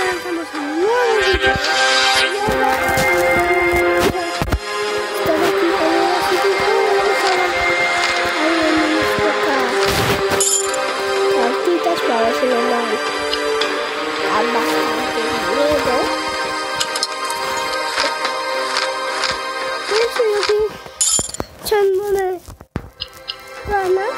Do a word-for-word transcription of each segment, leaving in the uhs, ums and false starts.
estamos en un nuevo video. Y ahora estar aquí en el sitio. Ahora nos toca cartitas para ver si nos dan bastante miedo. Yo estoy aquí echándole ganas.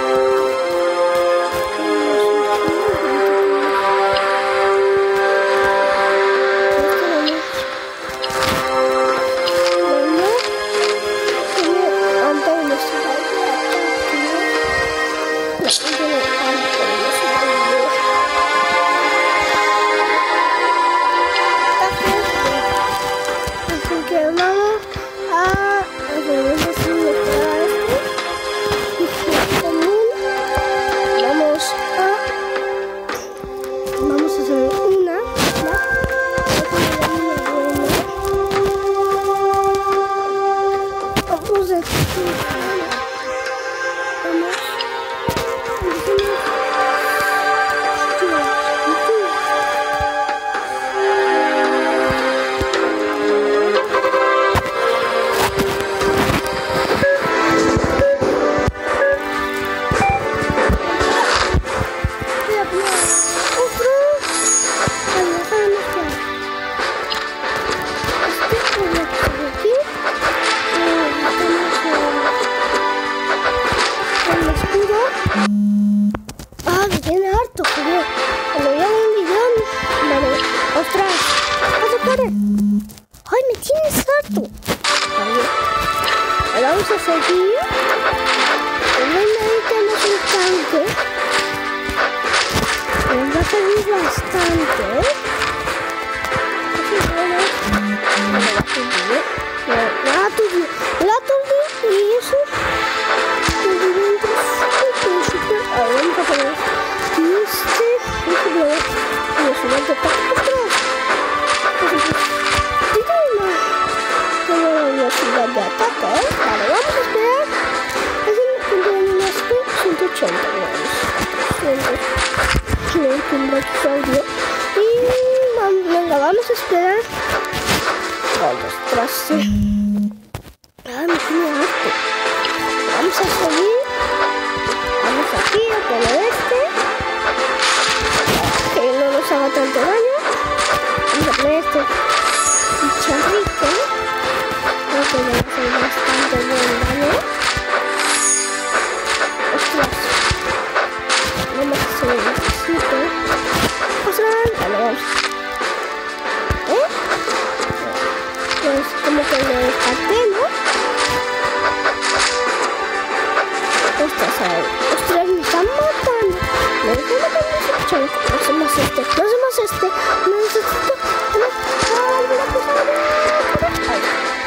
Ah, me tiene harto, pero cuando llevo un millón, vale, ostras, pasa, pare. Ay, me tienes harto. Vale. Ahora vamos a seguir. Ven ahí, tenemos un tanque. Nos va a servir bastante. Así bueno. La turbina, la turbina y eso. Ahora vamos a poner este, este blog y el siguiente para atrás. Tiene una velocidad de ataque, ¿eh? Vale, vamos a esperar. Es un unas ciento ochenta, audio. Y venga, vamos a esperar. Ostras, sí. Ah, me tiene harto. Vamos a seguir. Vamos aquí a poner este, que no nos haga tanto daño. Vamos a poner este chicharrito, creo que le hace bastante buen daño. Ostras, vamos a hacer un necesito. Ostras, vale, vamos. ¿Eh? Pues como que le descarté, ¿no? Ostras, ostras, me están matando. Me están matando ese chanco. No hacemos este, no hacemos este. No necesito. No, alguna cosa. Ay.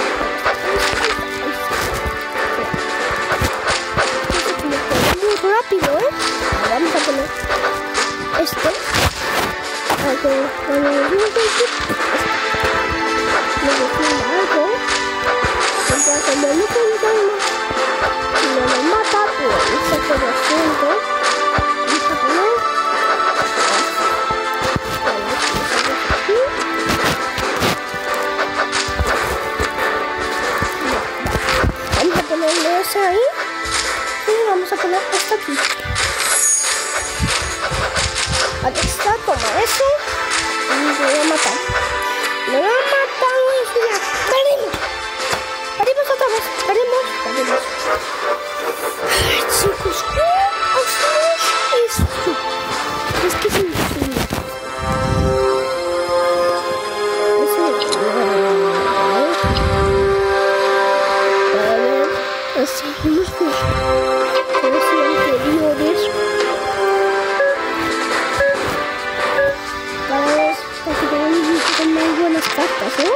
Muy rápido, ¿eh? Vamos a poner este. A ver, bueno, no sé si. Me defiende algo. Entonces, cuando no tengo no me mata, pero no sé qué lo siento. Vamos a poner aquí. Vamos a ponerle ese ahí y vamos a poner esto aquí. Aquí está, toma eso y me voy a matar. Me va a matar, voy a girar. ¡Perdimos! ¡Perdimos otra vez! ¡Perdimos! ¡Perdimos! Ay, chicos, ¿qué hacemos esto? Es que es imposible. Eso es... A ver, así unos que... Pero si anteriores... Cada vez casi tenemos con más buenas cartas, ¿eh?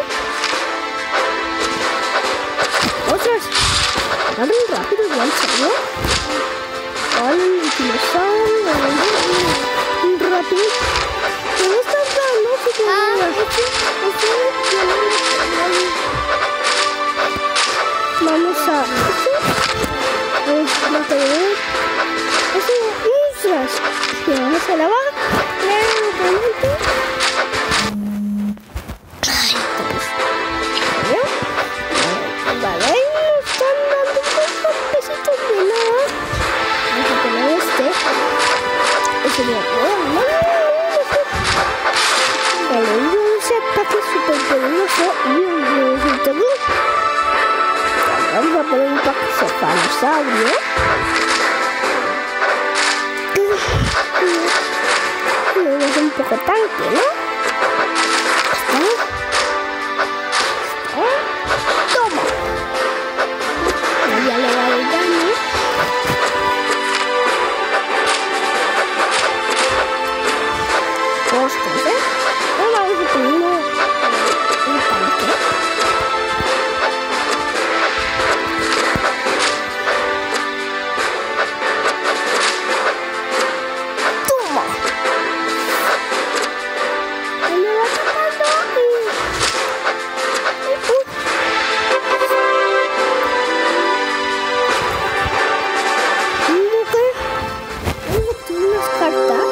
¡Ostras! Dale un rápido, ya en serio. Dale un dinosaurio. Un rápido. ¿Qué me estás dando? Ah, este, este, vamos a... Vamos a ver. Eso, ostras. Se la va a crear un momento. dinosaurio. Es un poco tanque, ¿no? ¿Está? ¿Está? Toma. Ya le va el daño. Ostras, ¿eh? Ahora vamos a poner uno, un tanque. Toma. Me va atacando. Unas cartas.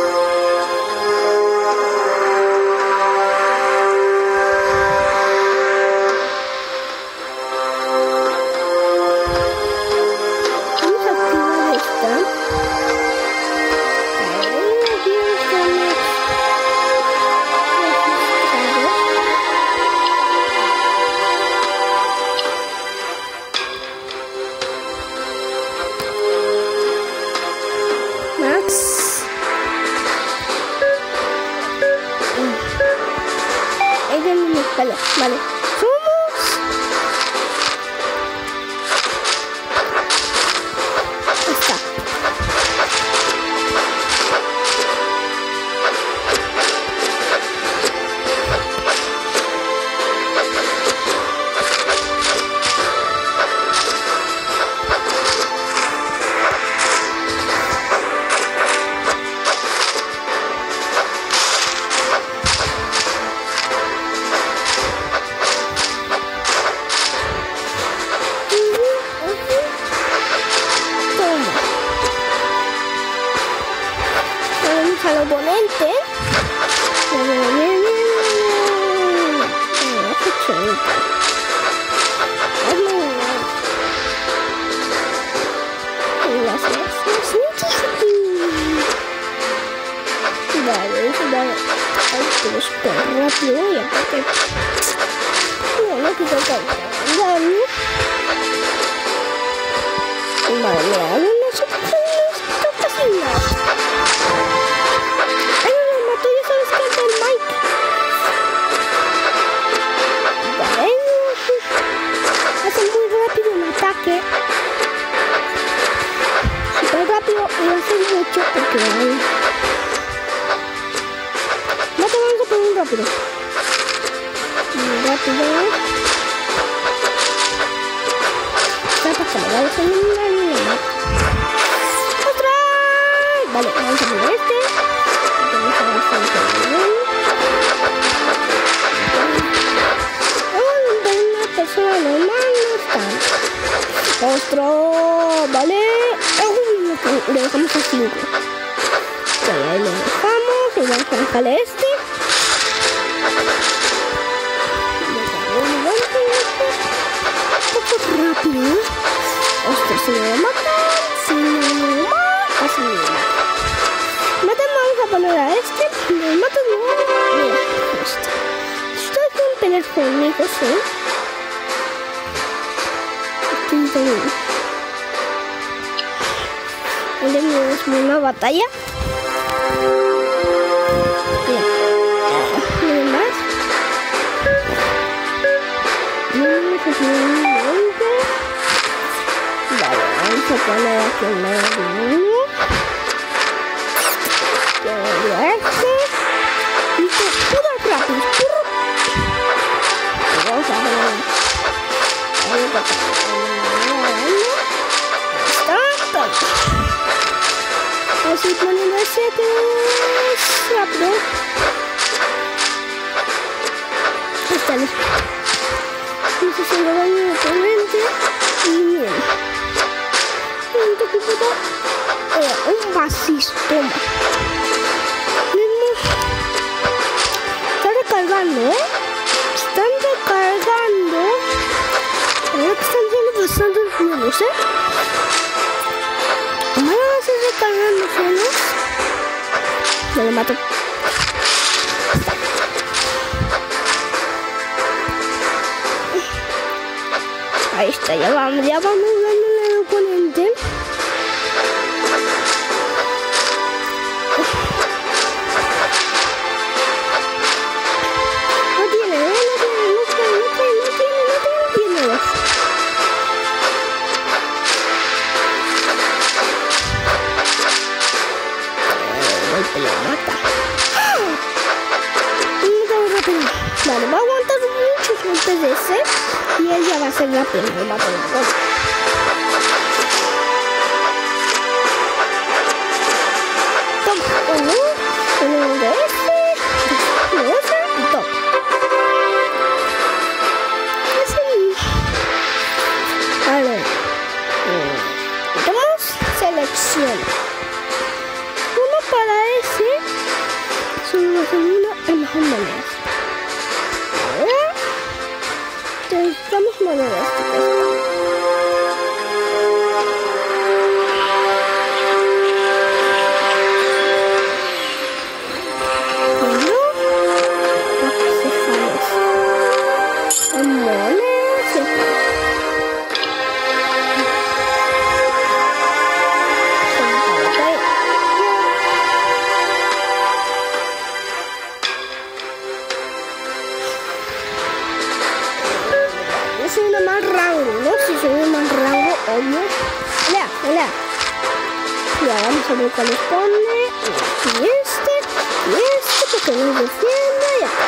Vale, vale. Somos. Está. Al oponente. Vale, vale. Pero súper rápido y aparte. No, no quito tanto daño. Vale, no sé qué casi nada. Súper rápido y hace mucho porque hay. No te vamos a poner un rápido. Muy rápido. Para que me vayas a eliminar y me mata. ¡Ostras! Vale, vamos a poner este. Vamos a bastante bien. Una persona normal no está. ¡Ostras! Vale. Le dejamos a cinco. Vale, ahí lo dejamos. Y vamos a dejarle este. Un poco rápido. Ostras, si me lo matan. Si me lo matan. Casi me lo matan. Matan, vamos a poner a este. Si me lo matan, no. Mira, este. Estoy con pelear conmigo, ¿sí? Tenemos una batalla. Bien, más. Vale, vamos a poner aquí en medio uno. Este. Y todo rápido. Vamos a poner. Vamos a poner. Así poniendo ese que es rápido. Está listo. No sé si lo daño de oponente. Y bien. Un poquito. Eh, un basistoma. Está recargando, ¿eh? Están recargando. Ahora que están siendo bastantes nuevos, ¿eh? Recargando celos. Me lo mato. Ahí está, ya vamos, ya vamos dándole oponente. No tiene, ¿eh? No tiene, no tiene, no tiene, no tiene, no tiene, tiene dos. El golpe lo mata. Muy rápido. Vale, va a aguantar muchos golpes de ese y él ya va a ser rápido, lo mata el golpe. Toma, uno, uno de ese, uno de ese y toma. Ese. Vale. Vamos, selecciona. Uno para ese. Solo la segunda es mejor manera. Necesitamos maneras. Soy de más rango, ¿no? Si soy de más rango, obvio. Lea, lea. Ya vamos a ver cuál responde. Y este, y este, porque nos defiende. Y acá.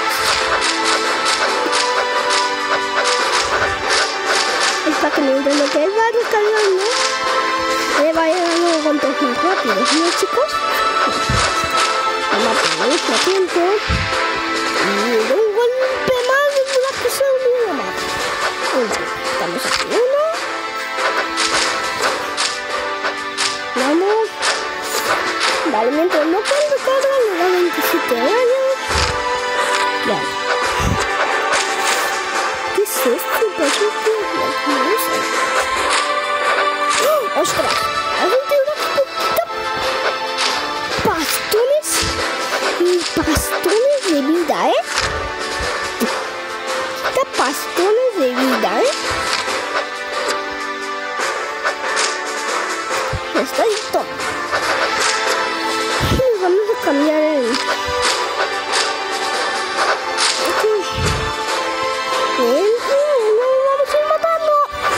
Es para que mientras lo que él va recargando, le va llegando golpes muy rápidos, ¿no, chicos? Vamos a tener mucho tiempo. Y de un golpe más de la que se olvida más. Estamos aquí uno. Vamos. Vale, mientras no puedo recargar, le da veintisiete años. Vale. ¿Qué es esto? ¿Qué es esto? ¡Oh! ¡Ostras! ¿Has sentido una bastones? Y bastones de vida, ¿eh? Bastones de vida, ¿eh? Está ahí todo. Vamos a cambiar el... Bien, no vamos a ir matando.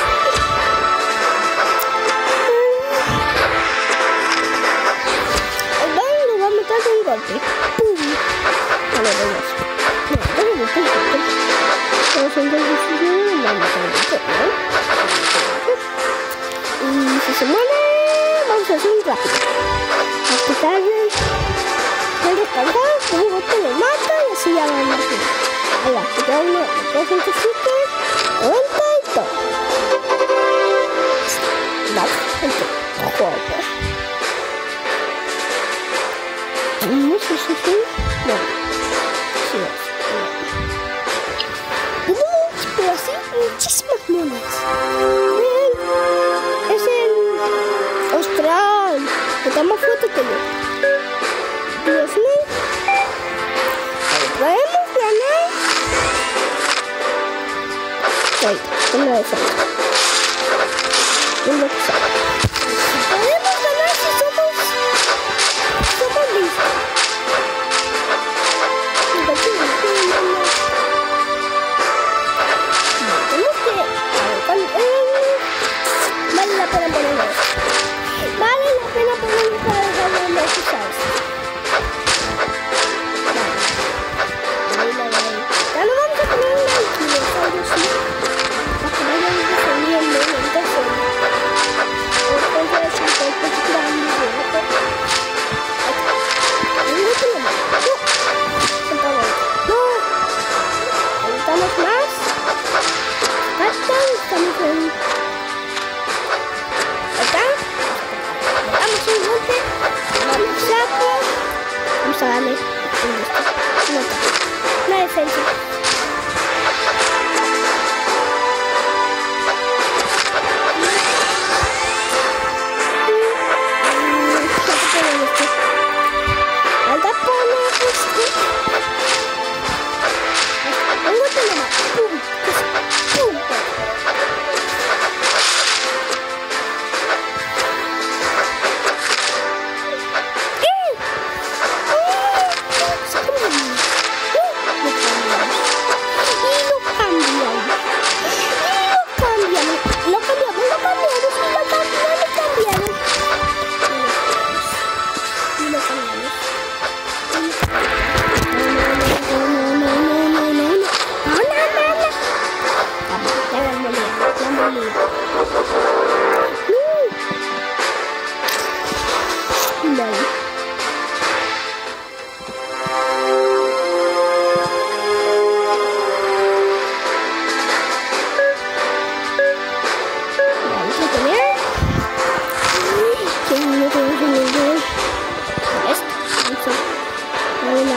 El daño lo va a matar de un golpe. ¡Pum! Vale, vamos. No, no, no, no, no. Vamos a entonces vamos a meter, ¿no? Y si se muere, vamos a hacer un rápido. A quitarle el descargar, como un golpe lo mata y así ya vamos a hacer. Ahí va, quitar uno, dos, cinco, siete, noventa y todo. Vale, entonces, joder. No sé si sí, no. Sí, es. Pero así, muchísimas monedas. Él es el austral. Está más fuerte que yo. Dios mío. ¿Podemos ganar? Ahí, una de esas. Un boxeo. Podemos ganar si somos... Somos listos. Vale la pena ponerlo. Vale la pena ponerlo para dejarlo más usados. Ya no vamos a poner un dinosaurio, sí. Para que vayan defendiendo. Entonces,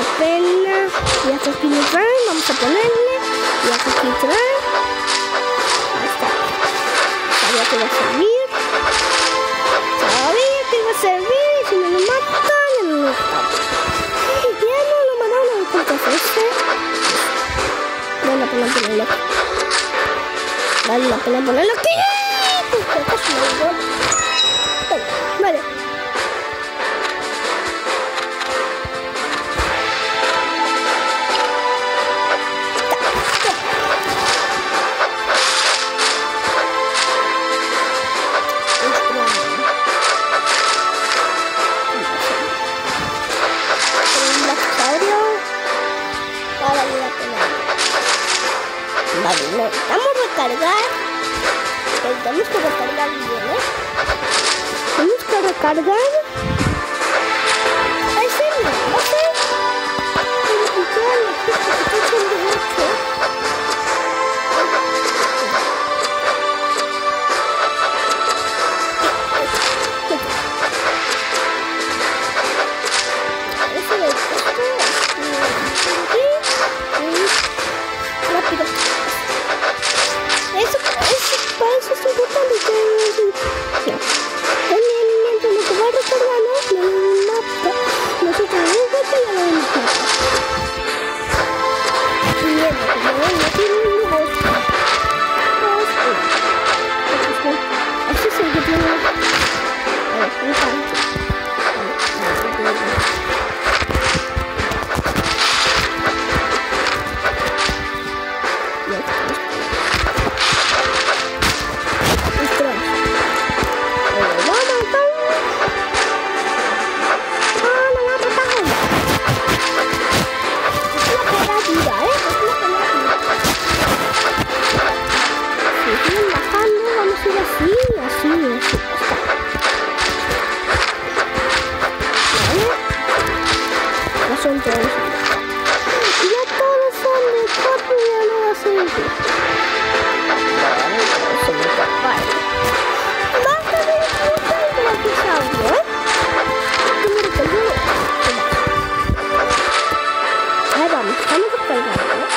la pena. Ya que aquí nos traen, vamos a ponerle. Ya que aquí traen. Ahí está. Sabía que iba a servir. Sabía que iba a servir. Y si me lo matan, ya no lo matan. Ya no lo mataron. ¿Cuánto es este? Vale la pena ponerlo aquí. Vale la pena ponerlo aquí. Vale. Vale, necesitamos recargar. Tenemos que recargar bien, ¿eh? Tenemos que recargar. Ese no, ese. Rápido. Eso, eso, para eso es importante que no. Mientras lo que va recargando, no lo mata. Nosotros no mata y ya lo mata. Y bien, como ven, no tiene un lugar. Así es el que tiene. A ver, un tanto. Son todos. Ya todos son de cuatro y ya no va a ser de son de cuatro. Basta de disfrutar de la pizza, ¿eh? Primero que yo. Ahí vamos, estamos recargando, ¿eh?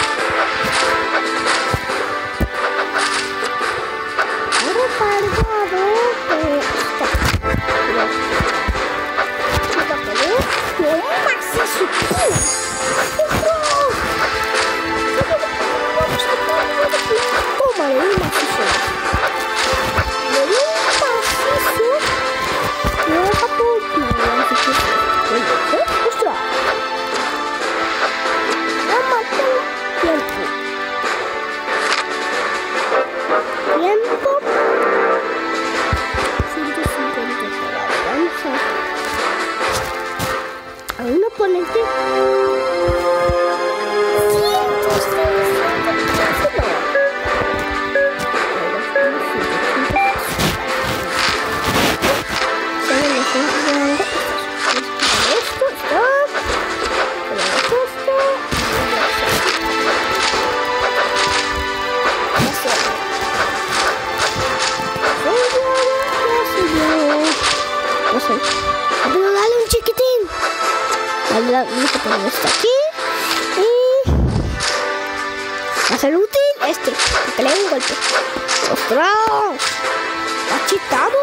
Ha recargado, pero está. Toma, le doy un macizo. Le doy un macizo. Le deja por... No, no, ¿eh? ¡Ostras! Ya maté tiempo. Tiempo. ciento cincuenta. Vamos a... A un oponente. Pero dale un chiquitín. Vamos a poner esto aquí. Y va a ser útil este, que le dé un golpe. ¡Ostras! ¡Está chitado!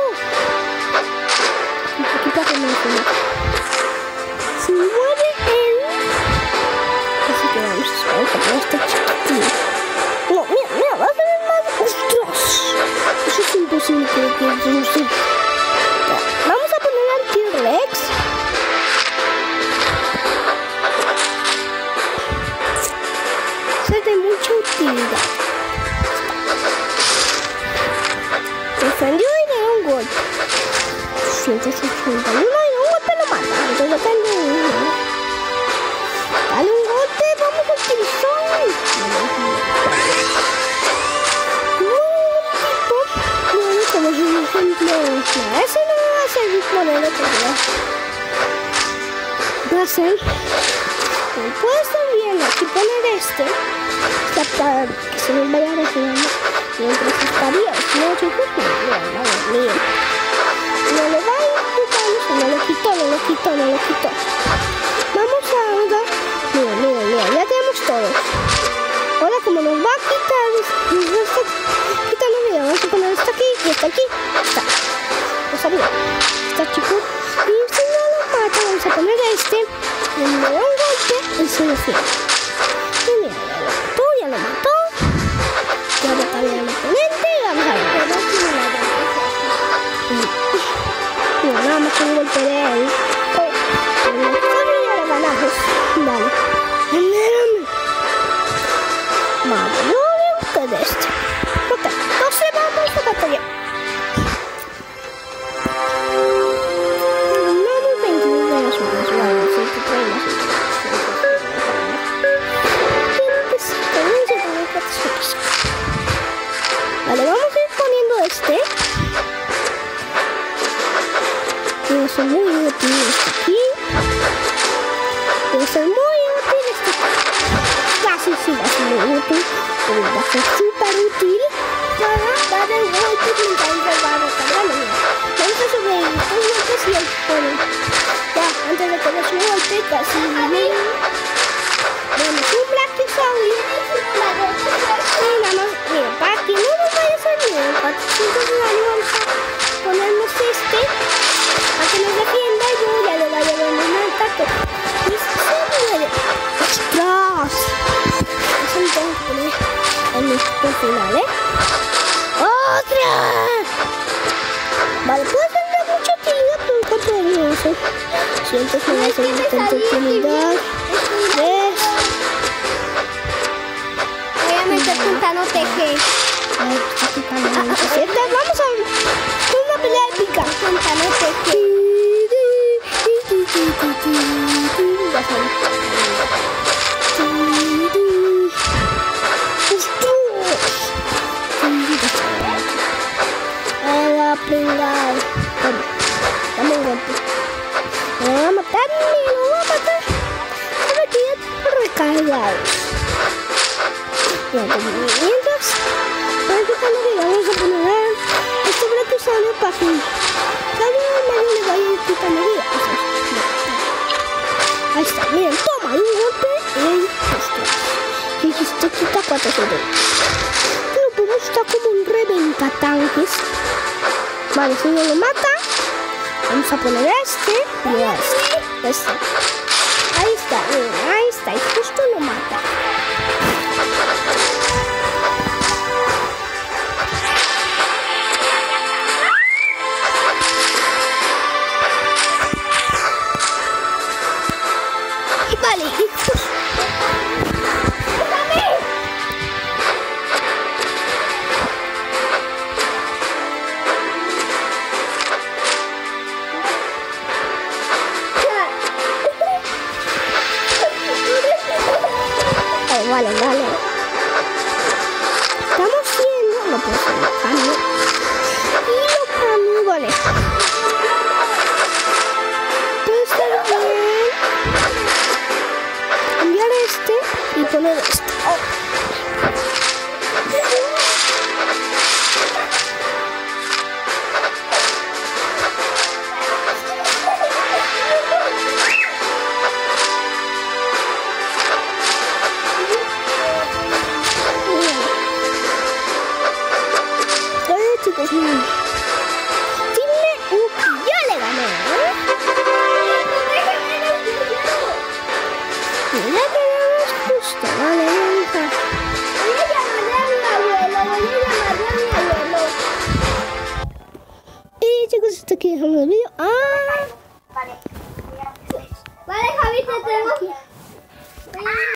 Aquí para que me enseñe. Si muere él, así que vamos a poner este chiquitín. No, mira, mira, va a ser más. ¡Ostras! Eso es imposible que no sé. Vamos a poner al T-Rex. Es de mucha utilidad. Defendió y le dio un golpe. ciento cincuenta y uno y un golpe lo mata. Entonces depende de uno. Dale un golpe, vamos a utilizar. No, como es un ejemplo. No, ese no va a servir por el otro lado. Va a ser. Puede estar bien aquí poner este. Está para que se nos vaya refinando. Mientras estaría. No, chicos, no, madre mía. No le va a ir quitando. No lo quitó, no lo quitó, no lo quitó. Vamos a cien. Y mira, ya lo mató, ya lo mató. Ya va a cambiar el oponente y vamos a ver. No, nada más un golpe de él. Oh, pero ya le ganamos. Vale. Vale, no le de este. Ok, entonces vamos a batallar. Vamos veintidós de las horas, vale, ciento treinta. Vale, vamos a ir poniendo este. Debe ser muy útil este aquí. Debe ser muy útil este aquí. Casi sí va a ser muy útil. Pero va a ser súper útil para dar el golpe mientras él va a recargarlo. Vamos a sobrevivir dos golpes y él pone. Ya, antes de poner su golpe, casi viene. Vemos un Black Soul. Y nada más, mira, para que no nos vaya a salir el cuatrocientos de daño, vamos a ponernos este. Para que nos defienda y luego ya le vaya a dar un ataque. Y se muere. ¡Ostras! Eso me tengo que poner en mi final, ¿eh? ¡Otra! Vale, puede ser de mucha utilidad, pero ¿cuánto de eso? ciento noventa y tanta utilidad. ¿Ves? Voy a meter Tintano T G. A ver, está picando. Vamos a una pelea épica. Tintano T G. Pringado. Toma, dame un golpe. Me va a matar, me lo va a matar. Ahora que ya tengo recargados. Bueno, mientras, para que cuando llegamos a poner este brazo usando para que cada medio le vaya a quitar medida. Ahí está, miren, toma, un golpe y ostras. Y esto quita cuatro sobre. Pero pues está como un reventatanques. Vale, si no lo mata, vamos a poner este y este. Este. Ahí está, miren, ahí está, y justo lo mata. Vale, y justo. Vale, vale. Estamos viendo. No puedo hacer el cambio. Y lo cambio, vale. Puede estar bien. Cambiar este y poner este. Oh. Chicos, Dime Uki, yo le gané, ¿eh? Le ganamos justo, vale, hija. Voy a llamarle a mi abuelo, voy a llamarle a mi abuelo. Y chicos, hasta aquí dejamos el vídeo. Ah. Vale. Vale, Javi, te tengo que...